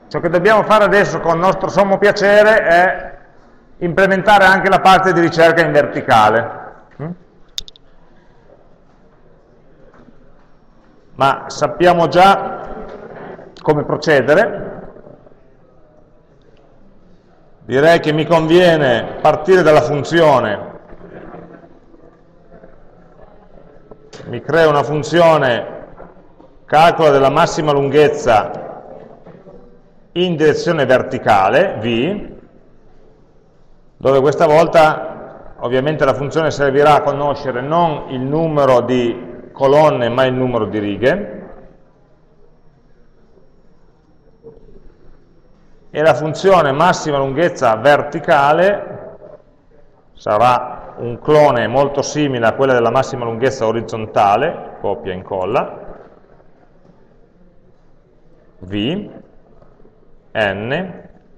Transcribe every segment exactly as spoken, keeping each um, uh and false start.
Ciò che dobbiamo fare adesso con nostro sommo piacere è implementare anche la parte di ricerca in verticale. Ma sappiamo già come procedere. Direi che mi conviene partire dalla funzione. Mi creo una funzione calcolo della massima lunghezza in direzione verticale, v, dove questa volta ovviamente la funzione servirà a conoscere non il numero di colonne ma il numero di righe, e la funzione massima lunghezza verticale sarà un clone molto simile a quella della massima lunghezza orizzontale, copia e incolla, v, n,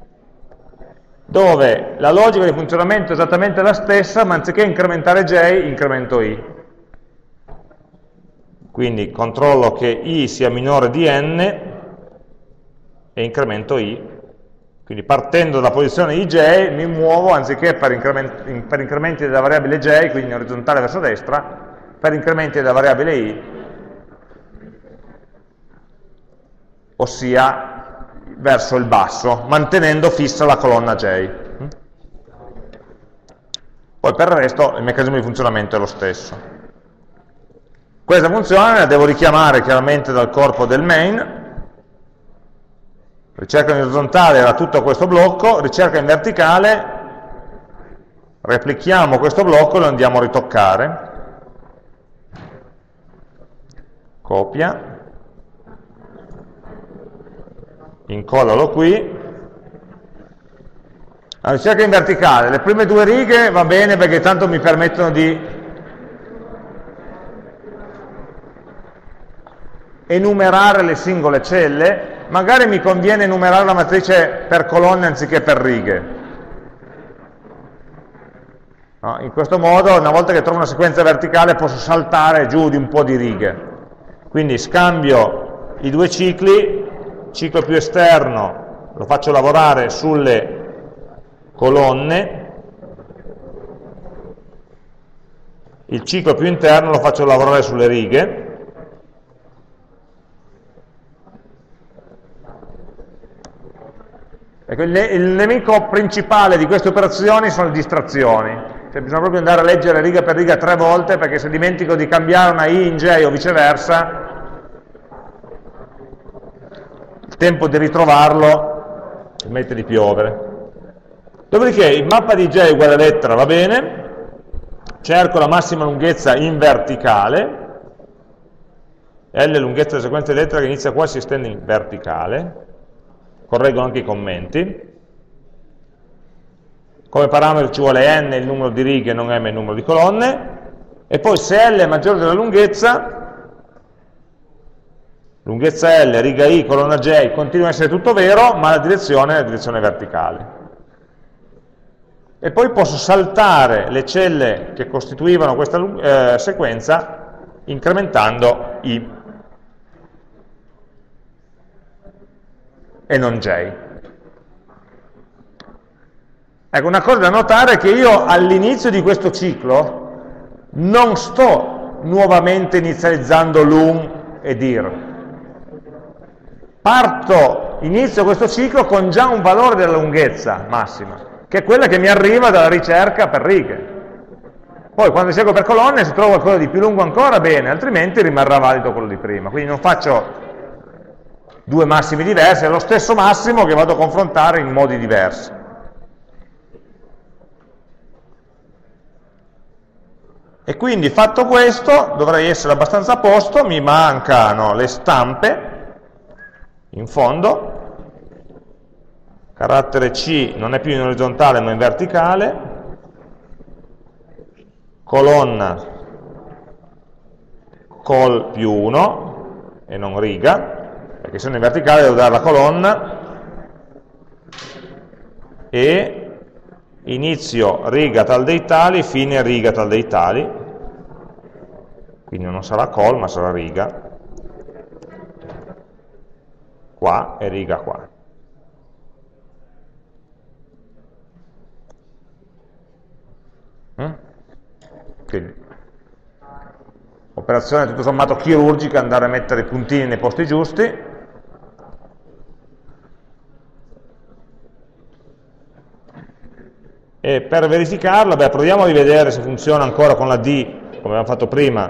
dove la logica di funzionamento è esattamente la stessa, ma anziché incrementare j, incremento i. Quindi controllo che i sia minore di n e incremento i. Quindi partendo dalla posizione di j mi muovo, anziché per, increment per incrementi della variabile j, quindi in orizzontale verso destra, per incrementi della variabile i, ossia verso il basso, mantenendo fissa la colonna j. Poi per il resto il meccanismo di funzionamento è lo stesso. Questa funzione la devo richiamare chiaramente dal corpo del main. Ricerca in orizzontale era tutto questo blocco, ricerca in verticale, replichiamo questo blocco e lo andiamo a ritoccare. Copia, incollalo qui. La ricerca in verticale, le prime due righe va bene perché tanto mi permettono di enumerare le singole celle. Magari mi conviene enumerare la matrice per colonne anziché per righe. No, in questo modo, una volta che trovo una sequenza verticale, posso saltare giù di un po' di righe. Quindi scambio i due cicli, ciclo più esterno lo faccio lavorare sulle colonne, il ciclo più interno lo faccio lavorare sulle righe. Ecco, il, il nemico principale di queste operazioni sono le distrazioni, cioè bisogna proprio andare a leggere riga per riga tre volte, perché se dimentico di cambiare una i in j o viceversa, il tempo di ritrovarlo smette di piovere. Dopodiché il mappa di j uguale lettera va bene, cerco la massima lunghezza in verticale, L lunghezza della sequenza di lettere che inizia qua e si estende in verticale. Correggo anche i commenti. Come parametro ci vuole n il numero di righe, non m il numero di colonne, e poi se L è maggiore della lunghezza, lunghezza L, riga I, colonna J, continua a essere tutto vero, ma la direzione è la direzione verticale. E poi posso saltare le celle che costituivano questa eh, sequenza incrementando I e non j. Ecco, una cosa da notare è che io all'inizio di questo ciclo non sto nuovamente inizializzando l'un e dir. Parto, inizio questo ciclo con già un valore della lunghezza massima, che è quella che mi arriva dalla ricerca per righe. Poi quando ricerco per colonne, se trovo qualcosa di più lungo ancora, bene, altrimenti rimarrà valido quello di prima. Quindi non faccio due massimi diversi, è lo stesso massimo che vado a confrontare in modi diversi. E quindi fatto questo dovrei essere abbastanza a posto, mi mancano le stampe in fondo, carattere C non è più in orizzontale ma in verticale, colonna col più uno e non riga, perché se sono in verticale devo dare la colonna, e inizio riga tal dei tali, fine riga tal dei tali, quindi non sarà col ma sarà riga qua e riga qua. operazione tutto sommato chirurgica, andare a mettere i puntini nei posti giusti. E per verificarla, beh, proviamo a rivedere se funziona ancora con la D, come abbiamo fatto prima,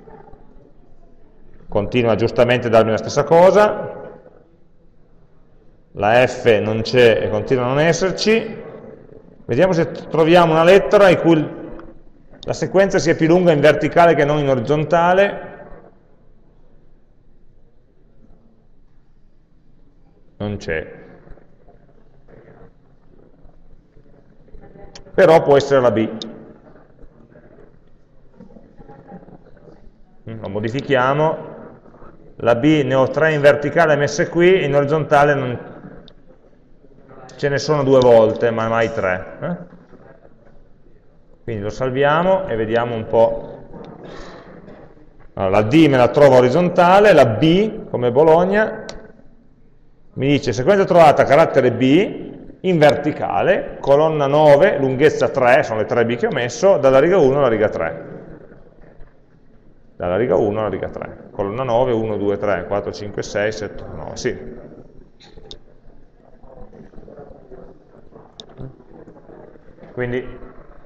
continua giustamente a darmi la stessa cosa, la F non c'è e continua a non esserci, vediamo se troviamo una lettera in cui la sequenza sia più lunga in verticale che non in orizzontale. Non c'è. Però può essere la B. Lo modifichiamo. La B ne ho tre in verticale messe qui, in orizzontale non... ce ne sono due volte, ma mai tre. Eh? Quindi lo salviamo e vediamo un po'. Allora, la D me la trovo orizzontale, la B, come Bologna, mi dice sequenza trovata carattere B, in verticale, colonna nove, lunghezza tre, sono le tre B che ho messo, dalla riga uno alla riga tre. Dalla riga uno alla riga tre. Colonna nove, uno, due, tre, quattro, cinque, sei, sette, nove, sì. Quindi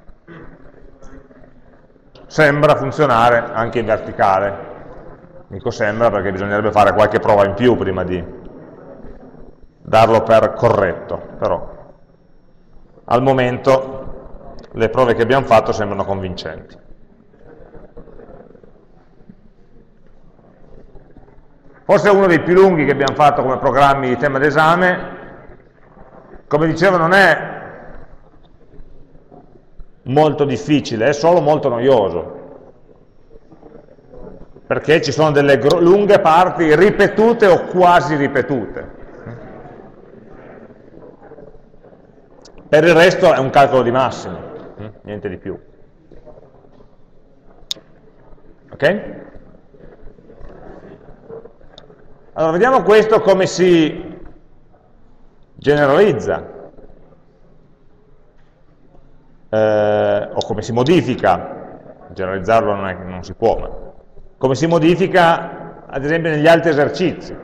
sembra funzionare anche in verticale. Dico sembra perché bisognerebbe fare qualche prova in più prima di darlo per corretto, però al momento le prove che abbiamo fatto sembrano convincenti. Forse è uno dei più lunghi che abbiamo fatto come programmi di tema d'esame. Come dicevo, non è molto difficile, è solo molto noioso, perché ci sono delle lunghe parti ripetute o quasi ripetute. Per il resto è un calcolo di massimo, niente di più. Ok? Allora, vediamo questo come si generalizza. Eh, o come si modifica, generalizzarlo non, è, non si può, ma come si modifica ad esempio negli altri esercizi.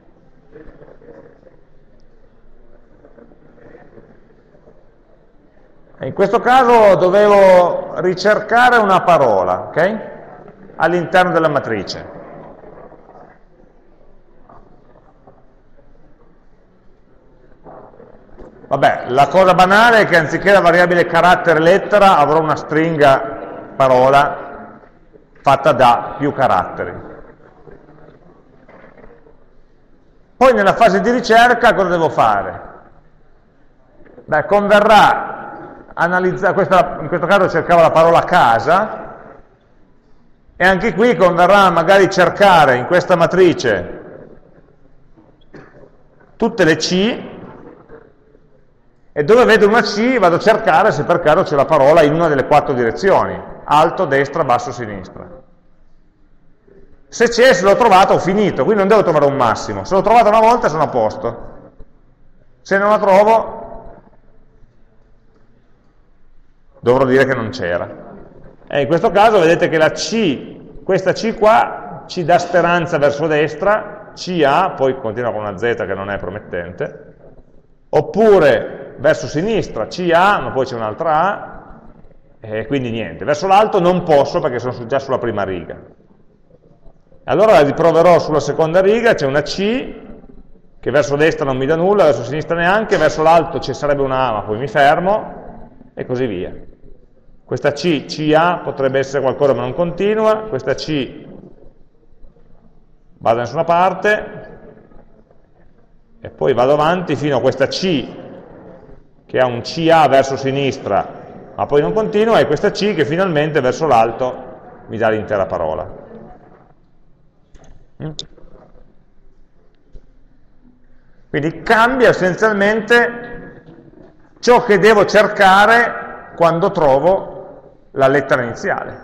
In questo caso dovevo ricercare una parola, ok? All'interno della matrice. Vabbè, la cosa banale è che anziché la variabile carattere lettera avrò una stringa parola fatta da più caratteri. Poi nella fase di ricerca cosa devo fare? Beh, converrà analizzare, questa, in questo caso cercavo la parola casa, e anche qui converrà magari cercare in questa matrice tutte le C, e dove vedo una C vado a cercare se per caso c'è la parola in una delle quattro direzioni, alto, destra, basso, sinistra. Se c'è, se l'ho trovato, ho finito, quindi non devo trovare un massimo. Se l'ho trovata una volta sono a posto. Se non la trovo, dovrò dire che non c'era. E in questo caso vedete che la C, questa C qua, ci dà speranza verso destra, C A, poi continua con una Z che non è promettente, oppure verso sinistra C A, ma poi c'è un'altra A, e quindi niente. Verso l'alto non posso perché sono già sulla prima riga. Allora riproverò sulla seconda riga, c'è una C, che verso destra non mi dà nulla, verso sinistra neanche, verso l'alto ci sarebbe una A, ma poi mi fermo, e così via. Questa C, C A, potrebbe essere qualcosa ma non continua, questa C va da nessuna parte, e poi vado avanti fino a questa C, che ha un C A verso sinistra, ma poi non continua, e questa C che finalmente verso l'alto mi dà l'intera parola. Quindi cambia essenzialmente ciò che devo cercare quando trovo la lettera iniziale.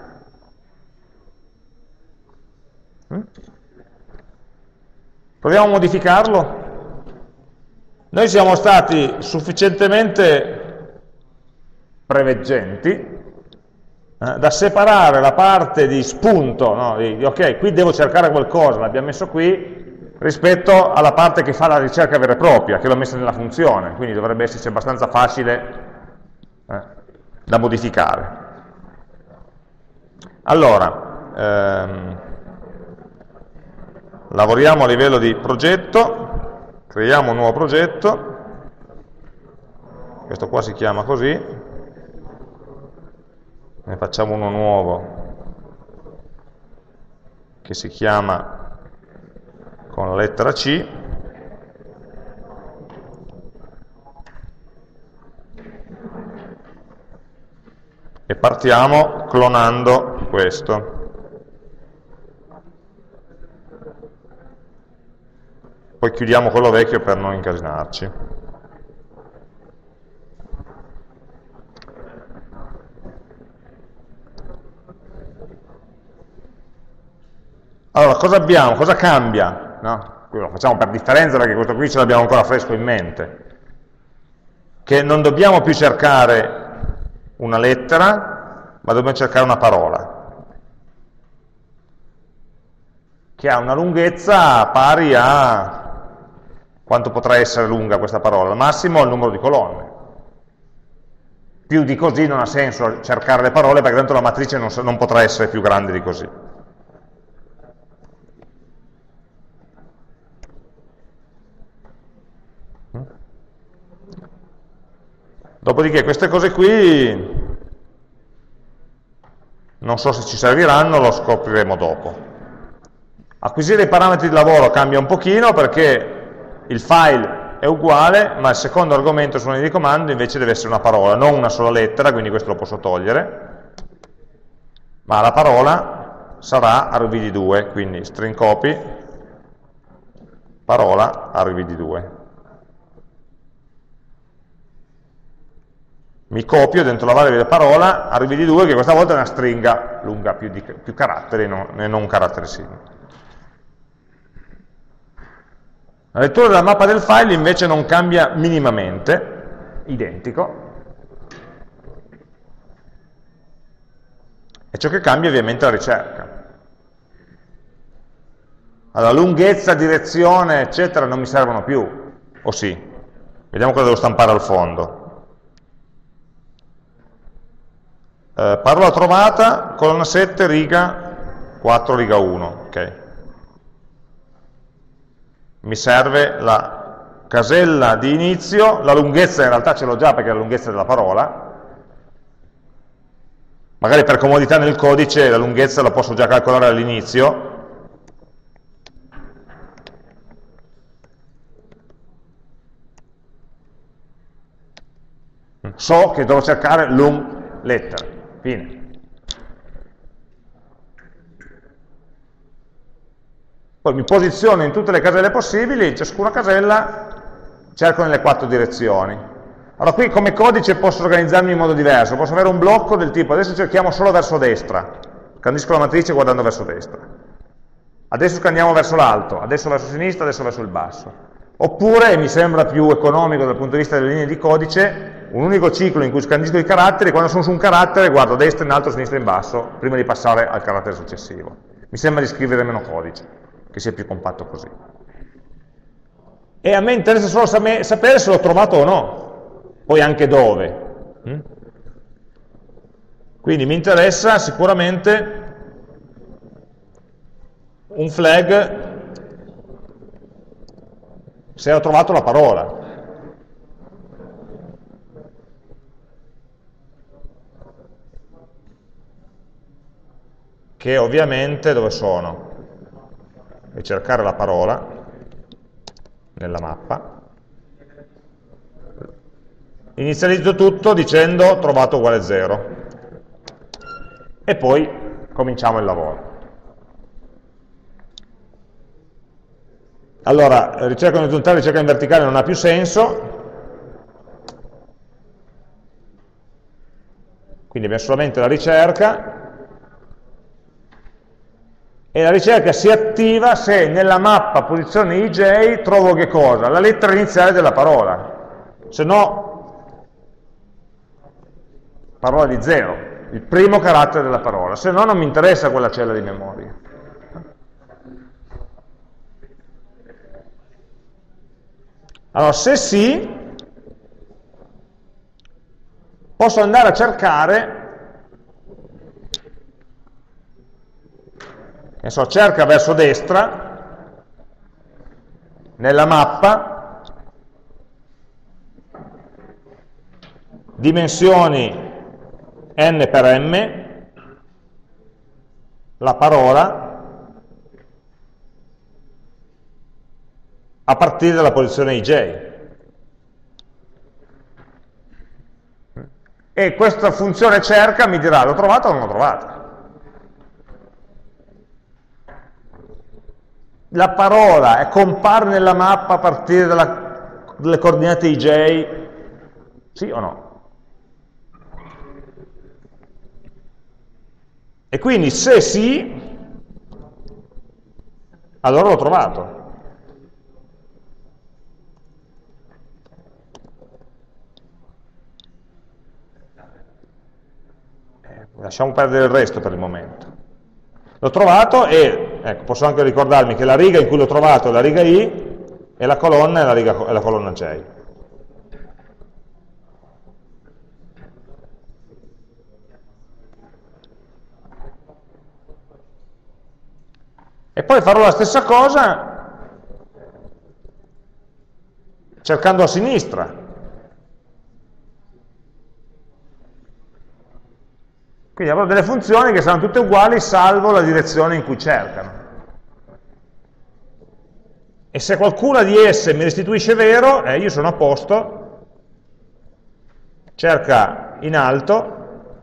Proviamo a modificarlo. Noi siamo stati sufficientemente preveggenti eh, da separare la parte di spunto, no? di, ok, qui devo cercare qualcosa, l'abbiamo messo qui, rispetto alla parte che fa la ricerca vera e propria, che l'ho messa nella funzione, quindi dovrebbe esserci abbastanza facile eh, da modificare. Allora, ehm, lavoriamo a livello di progetto, creiamo un nuovo progetto, questo qua si chiama così, ne facciamo uno nuovo che si chiama con la lettera C, e partiamo clonando questo. Poi chiudiamo quello vecchio per non incasinarci. Allora, cosa abbiamo? Cosa cambia? No? Lo facciamo per differenza perché questo qui ce l'abbiamo ancora fresco in mente. Che non dobbiamo più cercare una lettera, ma dobbiamo cercare una parola, che ha una lunghezza pari a quanto potrà essere lunga questa parola, al massimo il numero di colonne. Più di così non ha senso cercare le parole, perché tanto la matrice non, non potrà essere più grande di così. Dopodiché queste cose qui non so se ci serviranno, lo scopriremo dopo. Acquisire i parametri di lavoro cambia un pochino perché il file è uguale, ma il secondo argomento sulla linea di comando invece deve essere una parola, non una sola lettera, quindi questo lo posso togliere, ma la parola sarà argv di due, quindi string copy, parola argv di due. Mi copio dentro la variabile parola argv di due, che questa volta è una stringa lunga, più, di, più caratteri e non un carattere singolo. La lettura della mappa del file invece non cambia minimamente, identico, e ciò che cambia è ovviamente la ricerca. Allora, lunghezza, direzione, eccetera, non mi servono più, o sì? Vediamo cosa devo stampare al fondo. Eh, parola trovata, colonna sette, riga quattro, riga uno, ok. Mi serve la casella di inizio, la lunghezza in realtà ce l'ho già perché è la lunghezza della parola, magari per comodità nel codice la lunghezza la posso già calcolare all'inizio, so che devo cercare long letter, fine. Poi mi posiziono in tutte le caselle possibili, in ciascuna casella cerco nelle quattro direzioni. Allora qui come codice posso organizzarmi in modo diverso, posso avere un blocco del tipo adesso cerchiamo solo verso destra, scandisco la matrice guardando verso destra, adesso scandiamo verso l'alto, adesso verso sinistra, adesso verso il basso. Oppure, mi sembra più economico dal punto di vista delle linee di codice, un unico ciclo in cui scandisco i caratteri, quando sono su un carattere guardo destra, in alto, sinistra, in basso, prima di passare al carattere successivo. Mi sembra di scrivere meno codice, che sia più compatto così. E a me interessa solo sapere se l'ho trovato o no, poi anche dove. Quindi mi interessa sicuramente un flag se ho trovato la parola. Che ovviamente dove sono? E cercare la parola nella mappa, inizializzo tutto dicendo trovato uguale zero e poi cominciamo il lavoro. Allora, ricerca in orizzontale, ricerca in verticale non ha più senso, quindi abbiamo solamente la ricerca. E la ricerca si attiva se nella mappa posizione I J trovo che cosa? La lettera iniziale della parola, se no parola di zero. il primo carattere della parola, se no non mi interessa quella cella di memoria. Allora, se sì, posso andare a cercare, ne so, cerca verso destra, nella mappa, dimensioni n per m, la parola, a partire dalla posizione i j. E questa funzione cerca mi dirà l'ho trovata o non l'ho trovata. La parola è compare nella mappa a partire dalla, dalle coordinate i j, sì o no? E quindi se sì, allora l'ho trovato. Lasciamo perdere il resto per il momento. L'ho trovato e ecco, posso anche ricordarmi che la riga in cui l'ho trovato è la riga I e la colonna è la, riga, è la colonna J. E poi farò la stessa cosa cercando a sinistra. Quindi avrò delle funzioni che saranno tutte uguali salvo la direzione in cui cercano. E se qualcuna di esse mi restituisce vero, eh, io sono a posto, cerca in alto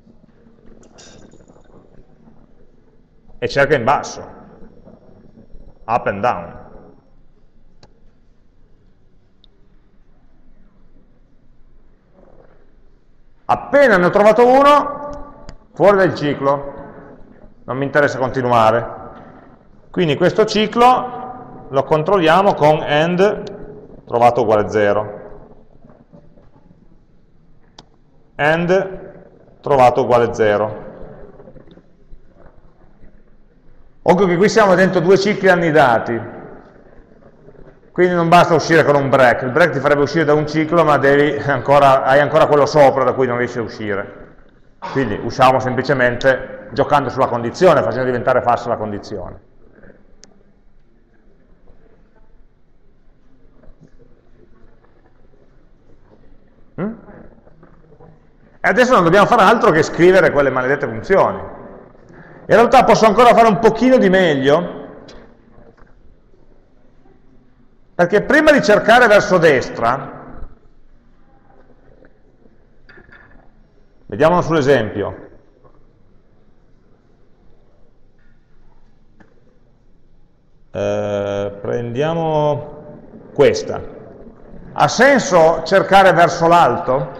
e cerca in basso, up and down. Appena ne ho trovato uno, fuori dal ciclo, non mi interessa continuare. Quindi questo ciclo lo controlliamo con end trovato uguale zero. End trovato uguale zero. Occhio che qui siamo dentro due cicli annidati, quindi non basta uscire con un break. Il break ti farebbe uscire da un ciclo, ma devi ancora, hai ancora quello sopra da cui non riesci a uscire. Quindi usciamo semplicemente giocando sulla condizione, facendo diventare falsa la condizione. Mm? E adesso non dobbiamo fare altro che scrivere quelle maledette funzioni. In realtà posso ancora fare un pochino di meglio, perché prima di cercare verso destra, vediamolo sull'esempio. Eh, prendiamo questa. Ha senso cercare verso l'alto?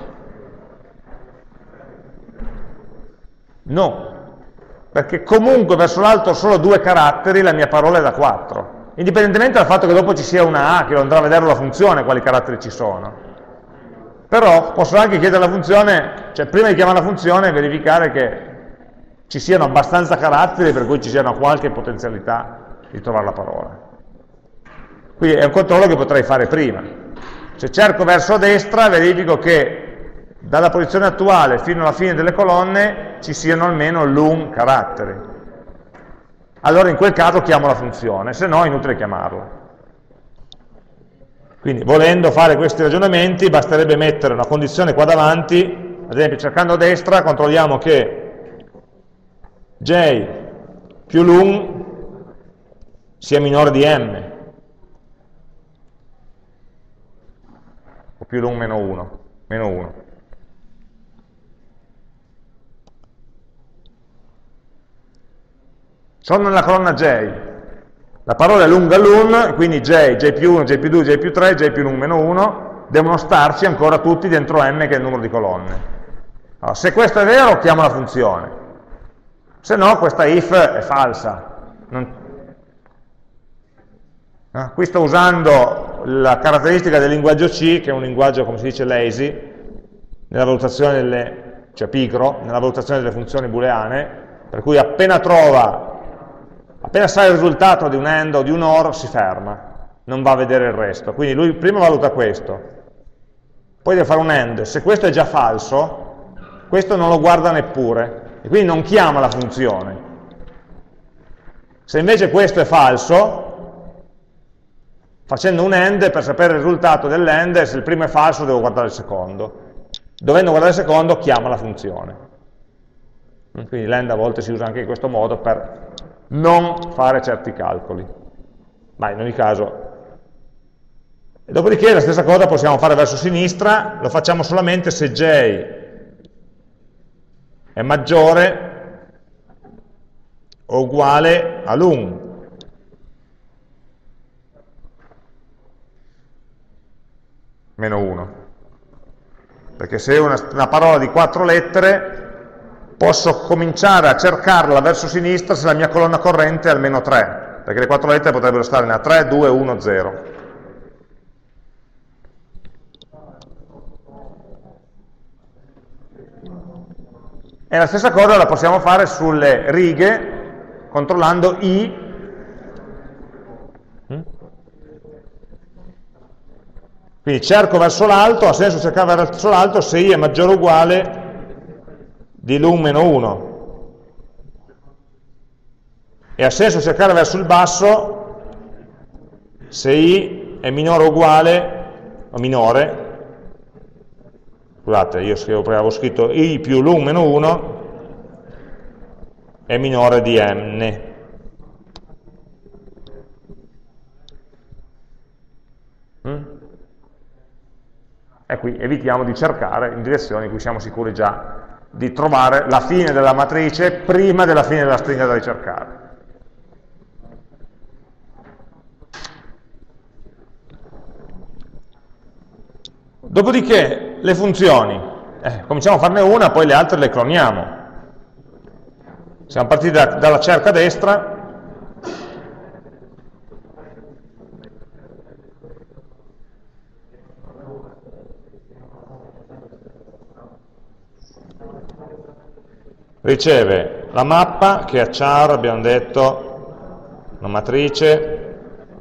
No, perché comunque verso l'alto ho solo due caratteri, la mia parola è da quattro. Indipendentemente dal fatto che dopo ci sia una A, che lo andrà a vedere la funzione, quali caratteri ci sono. Però posso anche chiedere alla funzione, cioè prima di chiamare la funzione, verificare che ci siano abbastanza caratteri per cui ci sia una qualche potenzialità di trovare la parola. Quindi è un controllo che potrei fare prima. Se cerco verso destra, verifico che dalla posizione attuale fino alla fine delle colonne ci siano almeno l'un caratteri. Allora in quel caso chiamo la funzione, se no è inutile chiamarla. Quindi volendo fare questi ragionamenti basterebbe mettere una condizione qua davanti, ad esempio cercando a destra controlliamo che j più l'un sia minore di m, o più l'un meno uno, meno uno. Sono nella colonna j. La parola è lunga l'un, quindi j, j più uno, j più due, j più tre, j più l'un meno uno, devono starci ancora tutti dentro n, che è il numero di colonne. Allora, se questo è vero, chiamo la funzione. Se no, questa if è falsa. Non... Eh, qui sto usando la caratteristica del linguaggio C, che è un linguaggio, come si dice, lazy, nella valutazione delle cioè pigro, nella valutazione delle funzioni booleane, per cui appena trova, appena sa il risultato di un AND o di un OR, si ferma, non va a vedere il resto. Quindi lui prima valuta questo, poi deve fare un AND. Se questo è già falso, questo non lo guarda neppure, e quindi non chiama la funzione. Se invece questo è falso, facendo un AND, per sapere il risultato dell'AND, se il primo è falso devo guardare il secondo. Dovendo guardare il secondo, chiama la funzione. Quindi l'AND a volte si usa anche in questo modo per non fare certi calcoli. Ma in ogni caso... E dopodiché la stessa cosa possiamo fare verso sinistra, lo facciamo solamente se J è maggiore o uguale a l'un. Meno uno. Perché se è una, una parola di quattro lettere, posso cominciare a cercarla verso sinistra se la mia colonna corrente è almeno tre, perché le quattro lettere potrebbero stare nella tre, due, uno, zero. E la stessa cosa la possiamo fare sulle righe, controllando i. Quindi cerco verso l'alto, ha senso cercare verso l'alto se i è maggiore o uguale di l'un meno uno. E ha senso cercare verso il basso se i è minore o uguale, o minore, scusate, io scrivo, avevo scritto i più l'un meno uno è minore di n. Mm? E qui evitiamo di cercare in direzioni in cui siamo sicuri già di trovare la fine della matrice prima della fine della stringa da ricercare. Dopodiché le funzioni, eh, cominciamo a farne una, poi le altre le cloniamo. Siamo partiti da, dalla cerca destra. Riceve la mappa che a char abbiamo detto una matrice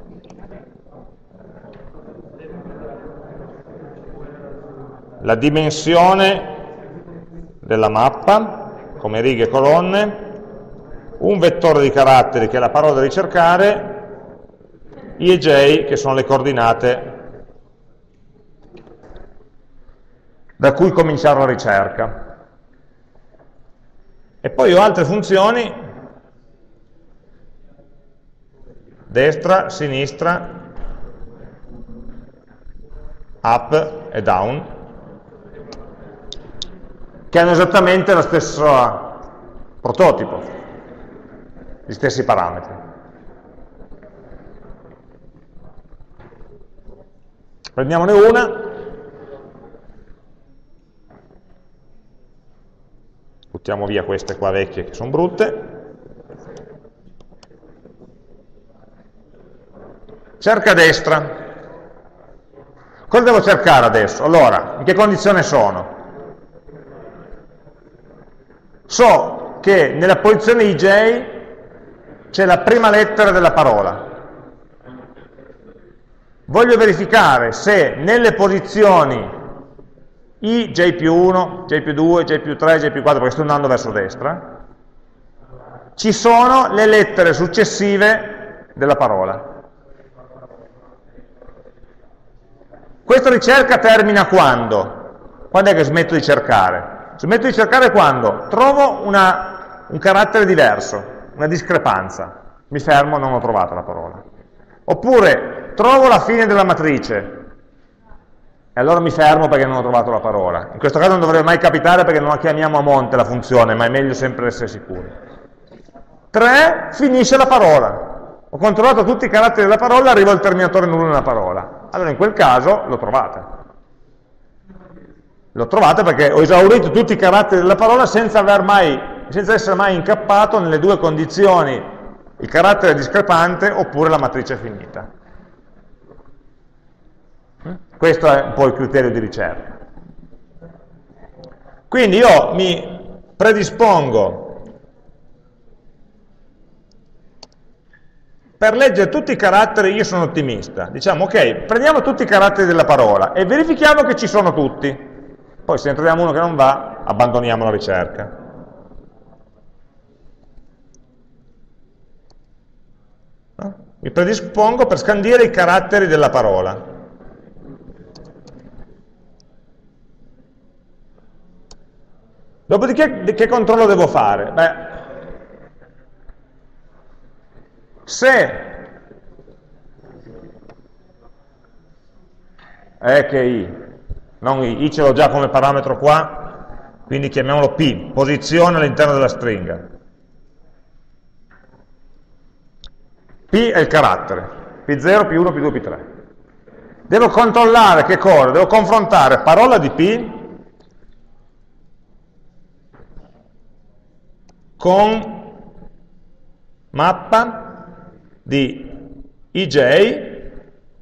la dimensione della mappa come righe e colonne, un vettore di caratteri che è la parola da ricercare, i e j che sono le coordinate da cui cominciare la ricerca. E poi ho altre funzioni, destra, sinistra, up e down, che hanno esattamente lo stesso prototipo, gli stessi parametri. Prendiamone una. Buttiamo via queste qua vecchie che sono brutte. Cerca a destra. Cosa devo cercare adesso? Allora, in che condizione sono? So che nella posizione i j c'è la prima lettera della parola. Voglio verificare se nelle posizioni i, j più uno, j più due, j più tre, j più quattro, perché sto andando verso destra, ci sono le lettere successive della parola. Questa ricerca termina quando? Quando è che smetto di cercare? Smetto di cercare quando trovo una, un carattere diverso, una discrepanza, mi fermo, non ho trovato la parola. Oppure trovo la fine della matrice, e allora mi fermo perché non ho trovato la parola. In questo caso non dovrebbe mai capitare perché non la chiamiamo a monte la funzione, ma è meglio sempre essere sicuri. tre, finisce la parola. Ho controllato tutti i caratteri della parola, arrivo al terminatore nullo nella parola. Allora in quel caso lo trovate. Lo trovate perché ho esaurito tutti i caratteri della parola senza, aver mai, senza essere mai incappato nelle due condizioni, il carattere discrepante oppure la matrice finita. Questo è un po' il criterio di ricerca. Quindi io mi predispongo per leggere tutti i caratteri, io sono ottimista. Diciamo, ok, prendiamo tutti i caratteri della parola e verifichiamo che ci sono tutti. Poi se ne troviamo uno che non va, abbandoniamo la ricerca. Mi predispongo per scandire i caratteri della parola. Dopodiché che controllo devo fare? Beh, se è che i, non i, i ce l'ho già come parametro qua, quindi chiamiamolo P, posizione all'interno della stringa. P è il carattere, P zero, P uno, P due, P tre. Devo controllare che cosa? Devo confrontare parola di P con mappa di I J,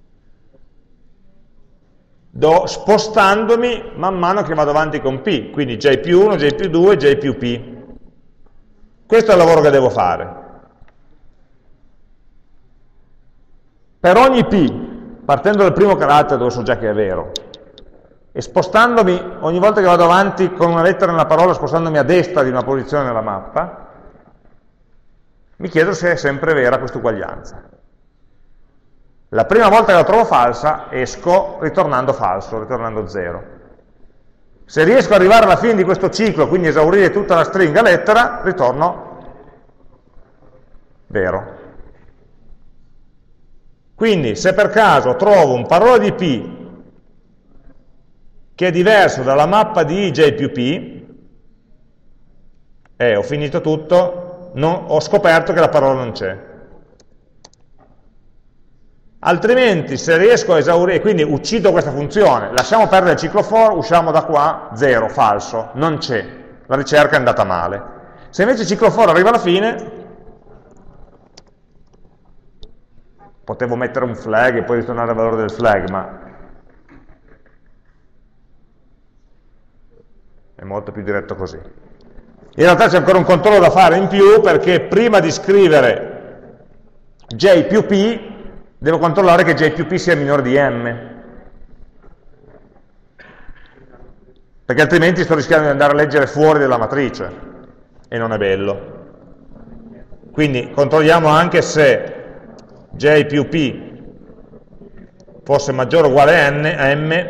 do, spostandomi man mano che vado avanti con P, quindi J più uno, J più due, J più P. Questo è il lavoro che devo fare. Per ogni P, partendo dal primo carattere dove so già che è vero, e spostandomi, ogni volta che vado avanti con una lettera nella parola, spostandomi a destra di una posizione nella mappa, mi chiedo se è sempre vera questa uguaglianza. La prima volta che la trovo falsa, esco ritornando falso, ritornando zero. Se riesco ad arrivare alla fine di questo ciclo, quindi esaurire tutta la stringa lettera, ritorno vero. Quindi, se per caso trovo un parola di P che è diverso dalla mappa di I J più P, e eh, ho finito tutto, non, ho scoperto che la parola non c'è. Altrimenti, se riesco a esaurire, quindi uccido questa funzione, lasciamo perdere il ciclo for, usciamo da qua, zero, falso, non c'è, la ricerca è andata male. Se invece il ciclo for arriva alla fine, potevo mettere un flag e poi ritornare al valore del flag, ma è molto più diretto così. In realtà c'è ancora un controllo da fare in più, perché prima di scrivere J più P, devo controllare che J più P sia minore di M, perché altrimenti sto rischiando di andare a leggere fuori dalla matrice, e non è bello. Quindi controlliamo anche se J più P fosse maggiore o uguale a, N, a M,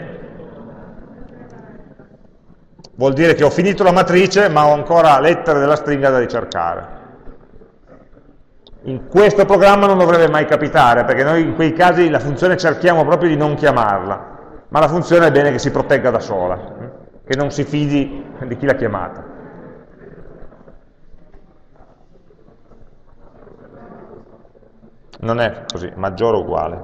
vuol dire che ho finito la matrice ma ho ancora lettere della stringa da ricercare. In questo programma non dovrebbe mai capitare, perché noi in quei casi la funzione cerchiamo proprio di non chiamarla, ma la funzione è bene che si protegga da sola, che non si fidi di chi l'ha chiamata. Non è così, maggiore o uguale.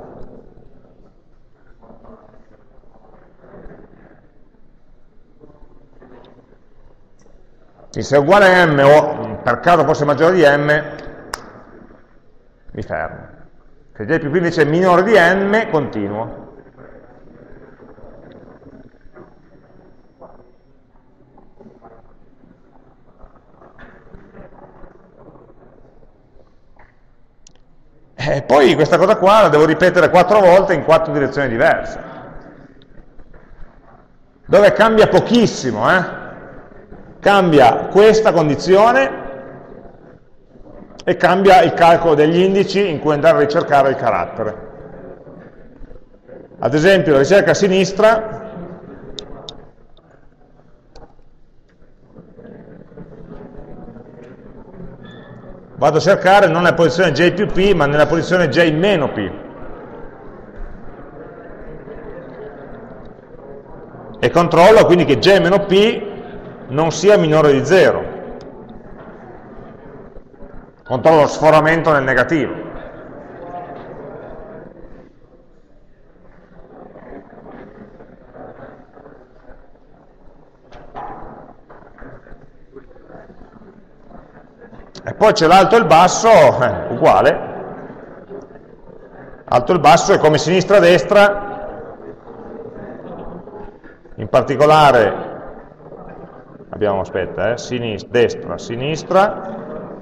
Se è uguale a M o per caso fosse maggiore di M, mi fermo. Se J più P invece è minore di M, continuo. E poi questa cosa qua la devo ripetere quattro volte in quattro direzioni diverse, dove cambia pochissimo, eh? Cambia questa condizione e cambia il calcolo degli indici in cui andare a ricercare il carattere. Ad esempio, la ricerca a sinistra vado a cercare non nella posizione J più P, ma nella posizione J meno P. E controllo quindi che J meno P non sia minore di zero. Controllo lo sforamento nel negativo. E poi c'è l'alto e il basso, eh, uguale. Alto e il basso è come sinistra e destra, in particolare abbiamo, aspetta, eh, sinistra, destra, sinistra,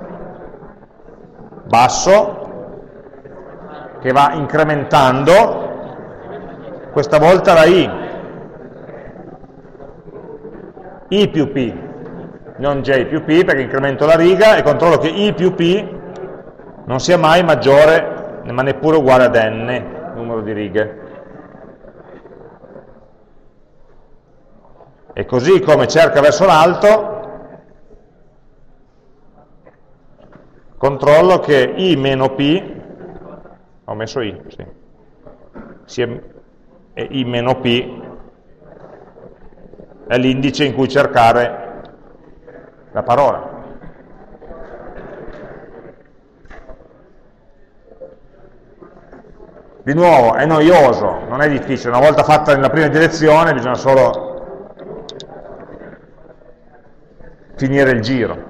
basso, che va incrementando, questa volta la I, I più P, non J più P, perché incremento la riga e controllo che I più P non sia mai maggiore, ma neppure uguale ad n, numero di righe. E così come cerca verso l'alto, controllo che I meno P, ho messo I, sì, sia, e I meno P è l'indice in cui cercare la parola. Di nuovo, è noioso, non è difficile, una volta fatta nella prima direzione bisogna solo finire il giro.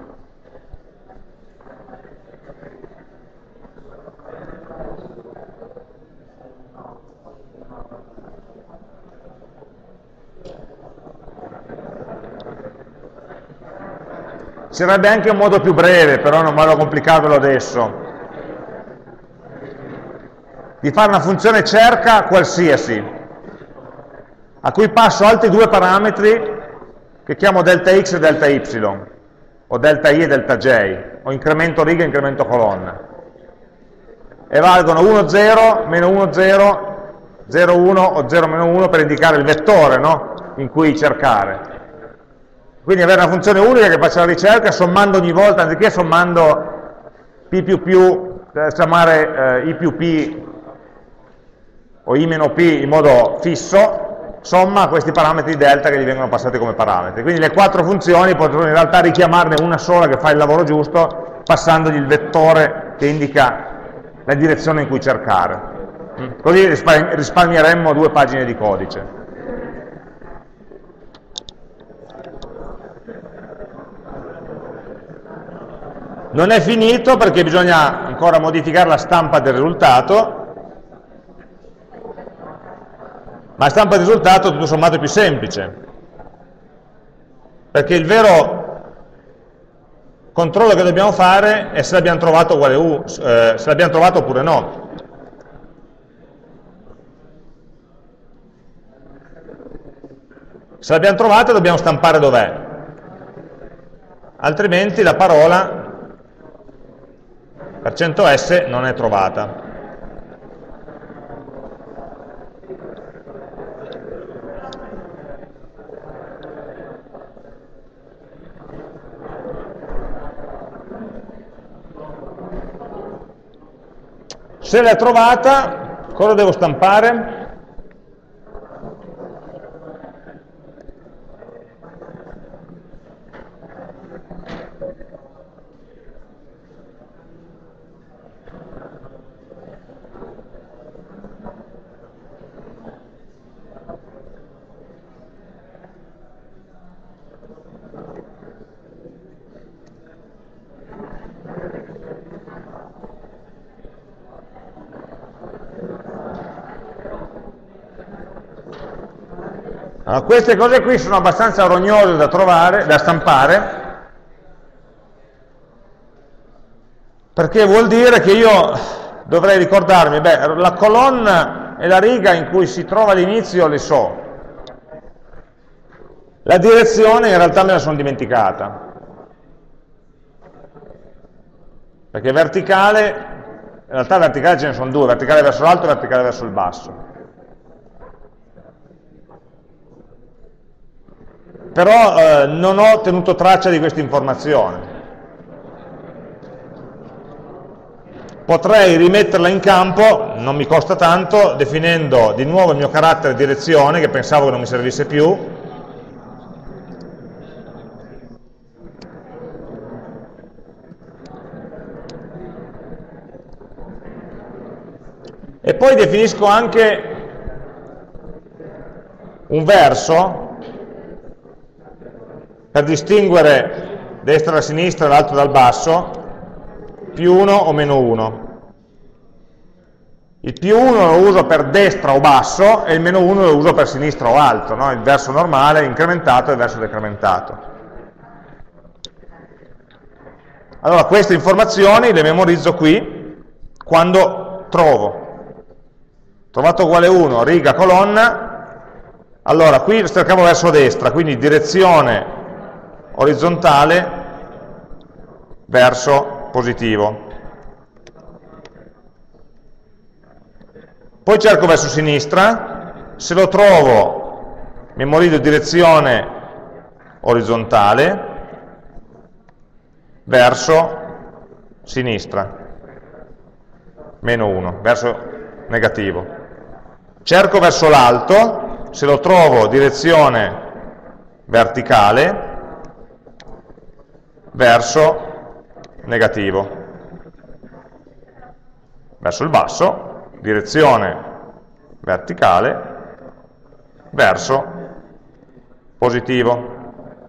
Ci sarebbe anche un modo più breve, però non vado a complicarvelo adesso, di fare una funzione cerca qualsiasi, a cui passo altri due parametri che chiamo delta x e delta y, o delta i e delta j, o incremento riga e incremento colonna, e valgono uno zero, meno uno zero, zero uno o zero meno uno per indicare il vettore, no? In cui cercare. Quindi avere una funzione unica che faccia la ricerca sommando ogni volta, anziché sommando p più più, sommare eh, i più p o i meno p in modo fisso, somma questi parametri delta che gli vengono passati come parametri. Quindi le quattro funzioni potrò in realtà richiamarne una sola che fa il lavoro giusto, passandogli il vettore che indica la direzione in cui cercare. Così risparmieremmo due pagine di codice. Non è finito perché bisogna ancora modificare la stampa del risultato, ma la stampa del risultato tutto sommato è più semplice, perché il vero controllo che dobbiamo fare è se l'abbiamo trovato uguale U, eh, se l'abbiamo trovato oppure no. Se l'abbiamo trovato dobbiamo stampare dov'è, altrimenti la parola per cento S non è trovata. Se l'è trovata, cosa devo stampare? Allora, queste cose qui sono abbastanza rognose da trovare, da stampare, perché vuol dire che io dovrei ricordarmi, beh, la colonna e la riga in cui si trova l'inizio le so, la direzione in realtà me la sono dimenticata, perché verticale, in realtà verticale ce ne sono due, verticale verso l'alto e verticale verso il basso. Però eh, non ho tenuto traccia di questa informazione. Potrei rimetterla in campo, non mi costa tanto, definendo di nuovo il mio carattere direzione, che pensavo che non mi servisse più, e poi definisco anche un verso per distinguere destra da sinistra, l'alto dal basso, più uno o meno uno. Il più uno lo uso per destra o basso e il meno uno lo uso per sinistra o alto, no? Il verso normale, incrementato e il verso decrementato. Allora queste informazioni le memorizzo qui quando trovo. Trovato uguale uno, riga, colonna, allora qui cercavo verso destra, quindi direzione orizzontale verso positivo. Poi cerco verso sinistra, se lo trovo memorizzo direzione orizzontale verso sinistra, meno uno, verso negativo. Cerco verso l'alto, se lo trovo direzione verticale verso negativo. Verso il basso, direzione verticale verso positivo.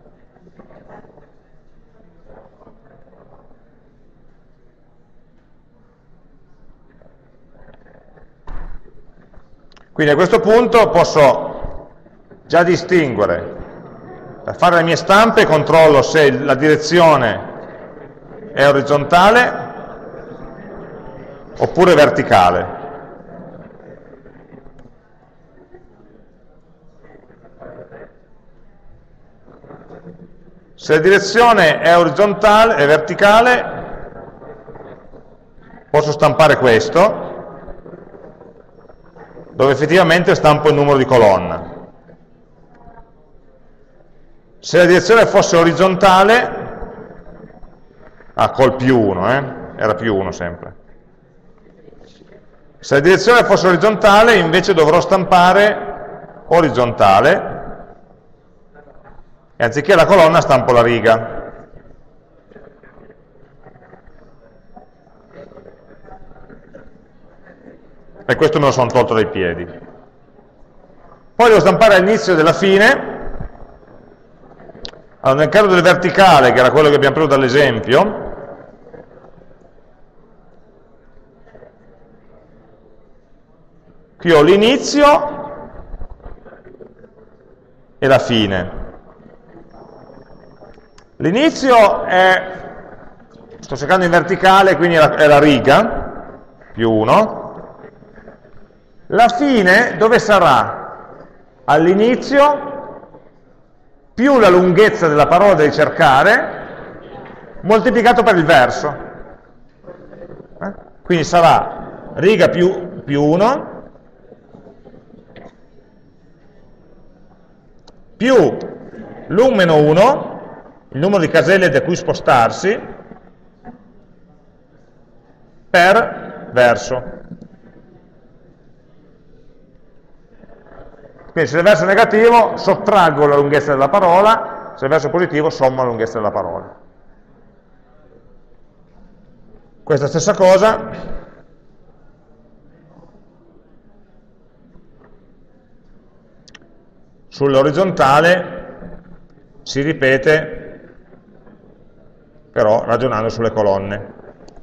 Quindi a questo punto posso già distinguere, per fare le mie stampe controllo se la direzione è orizzontale oppure verticale. Se la direzione è orizzontale e verticale, posso stampare questo, dove effettivamente stampo il numero di colonna. Se la direzione fosse orizzontale, ah, col più uno, eh? Era più uno sempre. Se la direzione fosse orizzontale, invece dovrò stampare orizzontale, e anziché la colonna stampo la riga. E questo me lo sono tolto dai piedi. Poi devo stampare all'inizio della fine. Allora, nel caso del verticale, che era quello che abbiamo preso dall'esempio, qui ho l'inizio e la fine. L'inizio è, sto cercando in verticale, quindi è la riga, più uno. La fine dove sarà? All'inizio più la lunghezza della parola da ricercare moltiplicato per il verso. Eh? Quindi sarà riga più, più uno più lung meno uno, il numero di caselle da cui spostarsi, per verso. Quindi se il verso è negativo sottraggo la lunghezza della parola, se il verso è positivo sommo la lunghezza della parola. Questa stessa cosa sull'orizzontale si ripete però ragionando sulle colonne.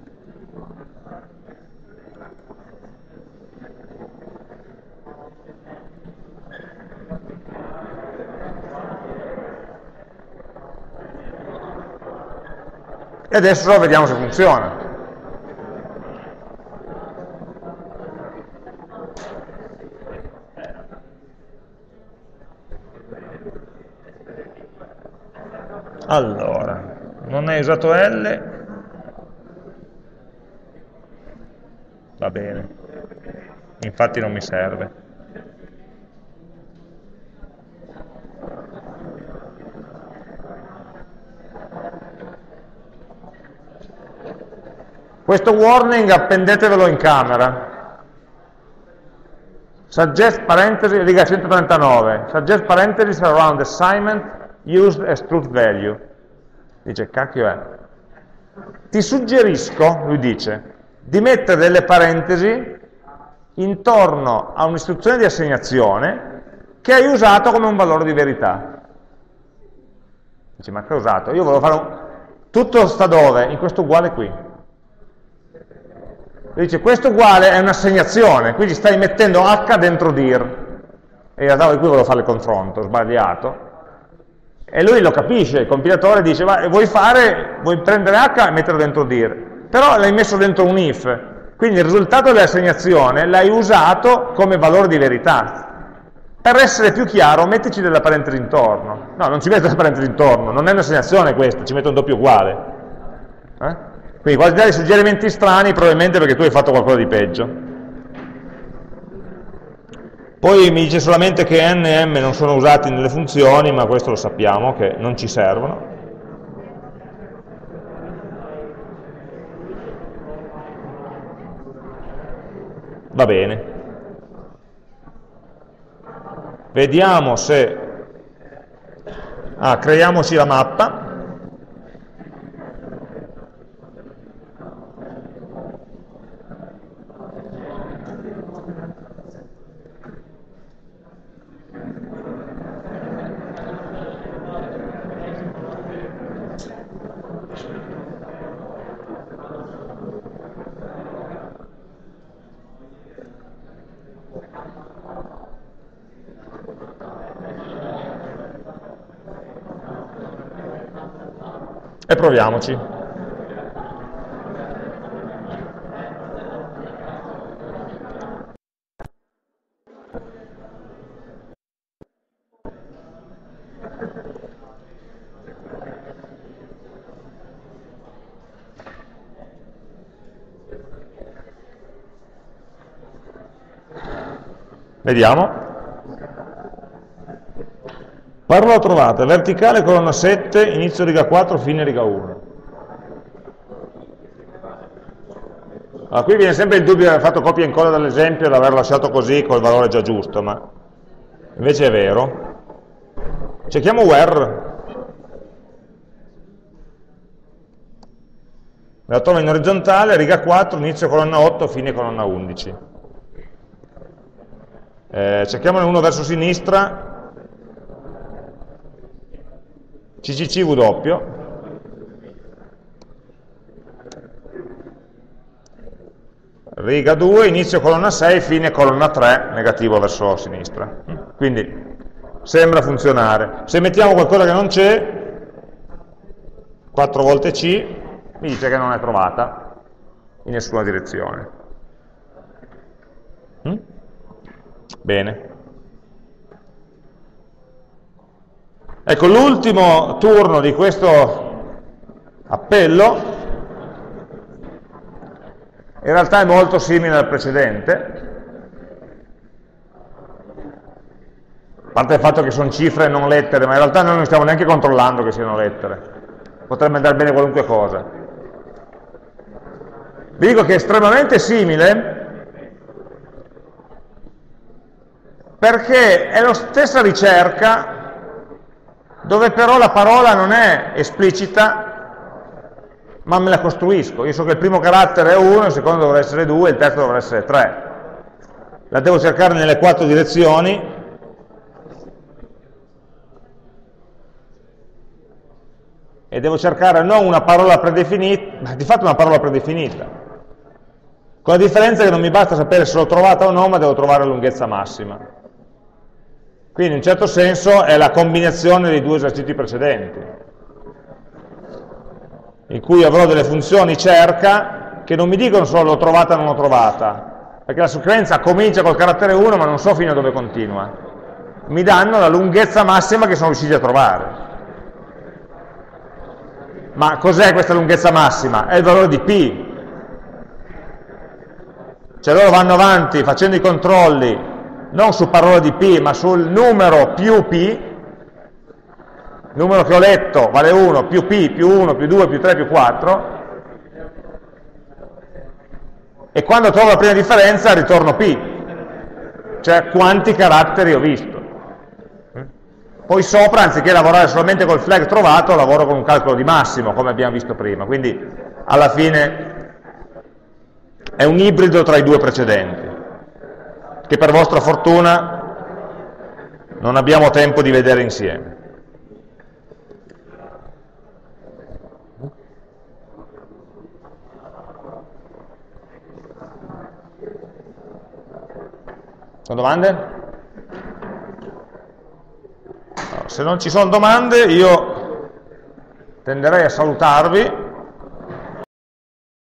E adesso vediamo se funziona. Allora, non hai usato L, va bene, infatti non mi serve. Questo warning appendetevelo in camera. Suggest parentesi, riga centotrentanove, suggest parentheses around assignment used as truth value. Dice, cacchio è. Ti suggerisco, lui dice, di mettere delle parentesi intorno a un'istruzione di assegnazione che hai usato come un valore di verità. Dice, ma che ho usato? Io volevo fare un... Tutto sta dove? In questo uguale qui. Dice, questo uguale è un'assegnazione, quindi stai mettendo H dentro dir. E in realtà qui volevo fare il confronto, ho sbagliato. E lui lo capisce, il compilatore dice, ma vuoi fare, vuoi prendere H e metterlo dentro dir, però l'hai messo dentro un if, quindi il risultato dell'assegnazione l'hai usato come valore di verità. Per essere più chiaro, mettici della parentesi intorno. No, non ci metto della parentesi intorno, non è un'assegnazione questa, ci metto un doppio uguale. Eh? Quindi quasi dai suggerimenti strani, probabilmente perché tu hai fatto qualcosa di peggio. Poi mi dice solamente che n e m non sono usati nelle funzioni, ma questo lo sappiamo, che non ci servono. Va bene. Vediamo se... Ah, creiamoci la mappa. E proviamoci. Vediamo. Parola trovata, verticale colonna sette, inizio riga quattro, fine riga uno. Allora, qui viene sempre il dubbio di aver fatto copia e incolla dall'esempio e di aver lasciato così col valore già giusto, ma invece è vero. Cerchiamo where. La trovo in orizzontale, riga quattro, inizio colonna otto, fine colonna undici. Eh, cerchiamone uno verso sinistra, C C C W, riga due, inizio colonna sei, fine colonna tre, negativo verso sinistra. Quindi sembra funzionare. Se mettiamo qualcosa che non c'è, quattro volte C, mi dice che non è trovata in nessuna direzione. Mm? Bene. Ecco, l'ultimo turno di questo appello in realtà è molto simile al precedente, a parte il fatto che sono cifre e non lettere, ma in realtà noi non stiamo neanche controllando che siano lettere, potrebbe andare bene qualunque cosa. Vi dico che è estremamente simile perché è la stessa ricerca dove però la parola non è esplicita, ma me la costruisco. Io so che il primo carattere è uno, il secondo dovrà essere due, il terzo dovrà essere tre. La devo cercare nelle quattro direzioni, e devo cercare non una parola predefinita, ma di fatto una parola predefinita, con la differenza che non mi basta sapere se l'ho trovata o no, ma devo trovare la lunghezza massima. Quindi in un certo senso è la combinazione dei due esercizi precedenti, in cui avrò delle funzioni cerca che non mi dicono solo l'ho trovata o non l'ho trovata, perché la sequenza comincia col carattere uno ma non so fino a dove continua. Mi danno la lunghezza massima che sono riusciti a trovare. Ma cos'è questa lunghezza massima? È il valore di P. Cioè loro vanno avanti facendo i controlli non su parola di P, ma sul numero più P, numero che ho letto vale uno, più P, più uno, più due, più tre, più quattro, e quando trovo la prima differenza ritorno P, cioè quanti caratteri ho visto. Poi sopra, anziché lavorare solamente col flag trovato, lavoro con un calcolo di massimo, come abbiamo visto prima, quindi alla fine è un ibrido tra i due precedenti, che per vostra fortuna non abbiamo tempo di vedere insieme. Sono domande? se non ci sono domande io tenderei a salutarvi